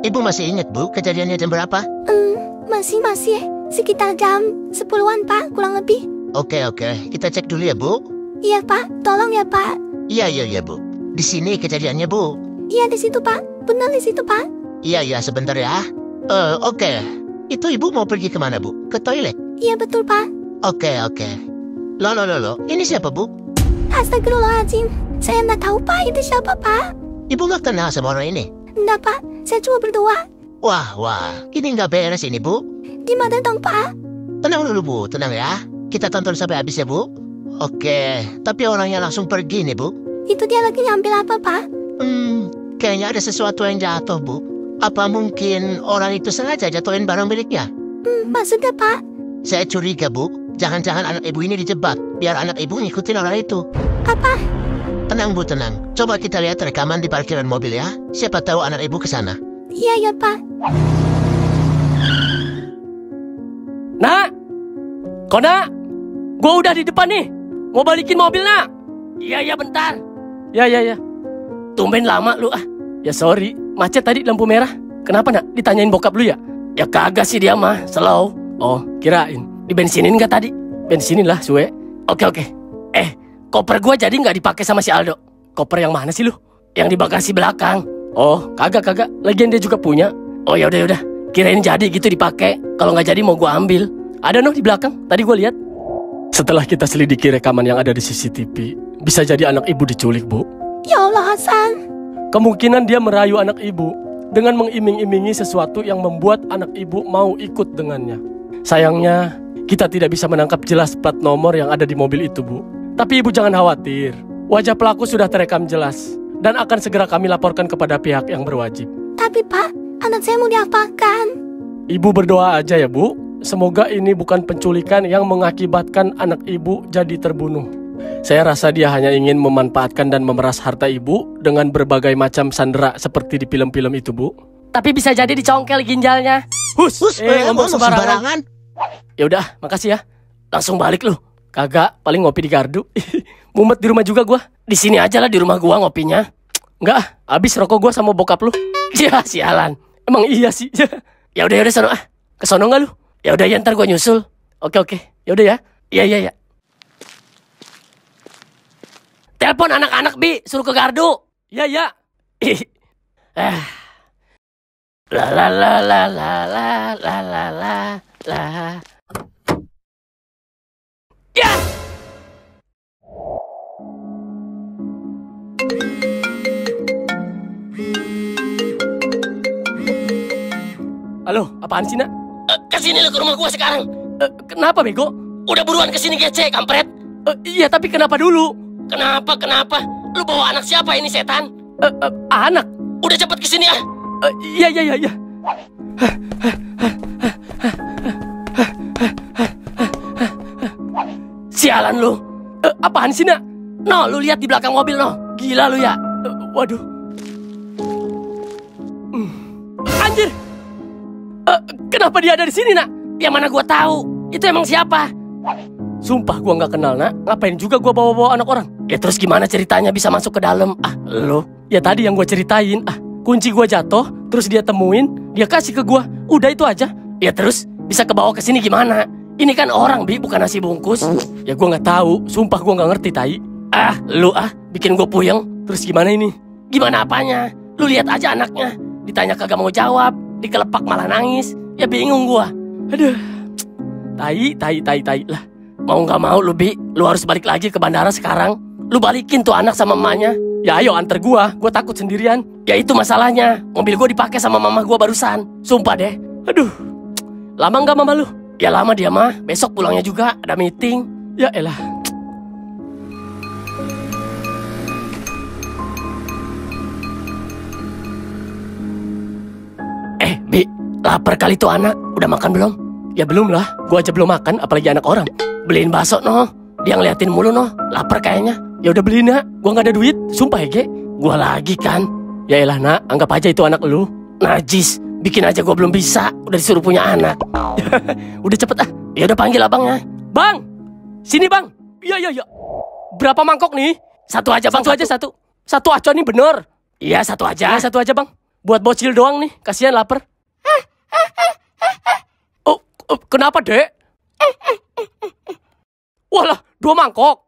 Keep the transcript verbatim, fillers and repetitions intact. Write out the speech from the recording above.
Ibu masih ingat, Bu, kejadiannya jam berapa? Hmm, masih, masih. Sekitar jam sepuluhan, Pak, kurang lebih. Oke, oke. Kita cek dulu ya, Bu. Iya, Pak. Tolong ya, Pak. Iya, iya, iya, Bu. Di sini kejadiannya, Bu. Iya, di situ, Pak. Benar di situ, Pak. Iya, iya, sebentar ya. Eh, oke. Itu Ibu mau pergi kemana, Bu? Ke toilet? Iya, betul, Pak. Oke, oke. Loh, loh, loh, loh. Ini siapa, Bu? Astagfirullahaladzim. Saya nggak tahu, Pak. Itu siapa, Pak? Ibu nggak kenal sama orang ini? Nggak, Pak. Saya cuma berdoa. Wah, wah. Ini nggak beres ini, Bu. Gimana dong, Pak? Tenang dulu, Bu. Tenang ya. Kita tonton sampai habis ya, Bu. Oke. Tapi orangnya langsung pergi nih, Bu. Itu dia lagi ngambil apa, Pak? Hmm, kayaknya ada sesuatu yang jatuh, Bu. Apa mungkin orang itu sengaja jatuhin barang miliknya? Hmm, maksudnya, Pak? Saya curiga, Bu. Jangan-jangan anak ibu ini dijebak. Biar anak ibu ngikutin orang itu. Apa? Tenang, Bu, tenang. Coba kita lihat rekaman di parkiran mobil ya. Siapa tahu anak ibu ke sana. Iya, ya, Pak. Nak! Kok, Nak? Gua udah di depan nih. Mau balikin mobil, Nak. Iya, iya, bentar. Ya, ya, ya. Tumben lama lu, ah. Ya, sorry. Macet tadi lampu merah. Kenapa, Nak? Ditanyain bokap lu ya? Ya, kagak sih dia mah. Slow. Oh, kirain. Dibensinin nggak tadi? Bensinin lah, suwe. Oke, oke. Eh, koper gua jadi nggak dipakai sama si Aldo. Koper yang mana sih lu? Yang di bagasi belakang. Oh, kagak, kagak. Lagian dia juga punya. Oh, yaudah, yaudah. Kirain jadi gitu dipakai. Kalau nggak jadi mau gua ambil. Ada noh di belakang. Tadi gua lihat. Setelah kita selidiki rekaman yang ada di C C T V, bisa jadi anak ibu diculik, Bu. Ya Allah, Hasan. Kemungkinan dia merayu anak ibu dengan mengiming-imingi sesuatu yang membuat anak ibu mau ikut dengannya. Sayangnya, kita tidak bisa menangkap jelas plat nomor yang ada di mobil itu, Bu. Tapi ibu jangan khawatir. Wajah pelaku sudah terekam jelas dan akan segera kami laporkan kepada pihak yang berwajib. Tapi, Pak, anak saya mau diapakan? Ibu berdoa aja ya, Bu. Semoga ini bukan penculikan yang mengakibatkan anak ibu jadi terbunuh. Saya rasa dia hanya ingin memanfaatkan dan memeras harta ibu dengan berbagai macam sandera seperti di film-film itu, Bu. Tapi bisa jadi dicongkel ginjalnya. Hus, Hus, eh, ngomong sembarangan. sembarangan. Ya udah, makasih ya. Langsung balik lu. Kagak, paling ngopi di gardu. Mumet di rumah juga gua. Di sini aja lah di rumah gua ngopinya. Enggak, habis rokok gua sama bokap lu. Ya, sialan. Emang iya sih. Ya udah, ya udah sono ah. Ke sono enggak lu? Ya udah ya, ntar gua nyusul. Oke, oke. Ya udah ya. Iya, iya, iya. Telepon anak-anak, Bi, suruh ke gardu. Iya, iya. Ah. La la la la la la la la la la. Ya. Halo, apaan sih, Nak? Uh, kesini lu ke rumah gua sekarang. Uh, kenapa, Bego? Udah buruan kesini gece, kampret. Uh, iya, tapi kenapa dulu? Kenapa, kenapa? Lu bawa anak siapa ini, setan? Uh, uh, anak? Udah cepet kesini ah. Uh, iya, iya, iya, iya. Sialan lu. Uh, apaan sih, Nak? No, lu lihat di belakang mobil, no. Gila lu ya. Uh, waduh. Hmm. Anjir. Uh, kenapa dia ada di sini, Nak? Yang mana gua tahu? Itu emang siapa? Sumpah gua nggak kenal, Nak. Ngapain juga gua bawa-bawa anak orang? Ya terus gimana ceritanya bisa masuk ke dalam? Ah, lo. Ya tadi yang gua ceritain. Ah, kunci gua jatuh, terus dia temuin, dia kasih ke gua. Udah itu aja. Ya terus bisa kebawa ke sini gimana? Ini kan orang, Bi, bukan nasi bungkus. Ya gua nggak tahu. Sumpah gua nggak ngerti, tai. Ah, lu ah, bikin gua puyeng. Terus gimana ini? Gimana apanya? Lu lihat aja anaknya. Ditanya kagak mau jawab, dikelepak malah nangis. Ya bingung gua. Aduh. Tai, tai, tai, tai lah. Mau gak mau lu, Bi, lu harus balik lagi ke bandara sekarang. Lu balikin tuh anak sama emaknya. Ya ayo antar gua, gua takut sendirian. Ya itu masalahnya, mobil gua dipakai sama mama gua barusan. Sumpah deh. Aduh. Lama gak mama lu? Ya lama dia mah, besok pulangnya juga, ada meeting. Ya elah. Eh, Bi, lapar kali tuh anak. Udah makan belum? Ya belum lah, gua aja belum makan, apalagi anak orang. Beliin bakso noh, dia ngeliatin mulu noh, lapar kayaknya. Ya udah beliin, Nak, gua nggak ada duit, sumpah ya, Ge. Gua lagi kan. Ya elah, Nak, anggap aja itu anak lu. Najis, bikin aja gua belum bisa, udah disuruh punya anak. Udah cepet ah, ya udah panggil abangnya. Bang, sini bang. Iya iya iya. Berapa mangkok nih? Satu aja bang, satu, satu aja satu. Satu aja nih bener. Iya satu aja. Ya, satu aja bang. Buat bocil doang nih, kasihan lapar. Oh, oh, kenapa, Dek? Walah, dua mangkok.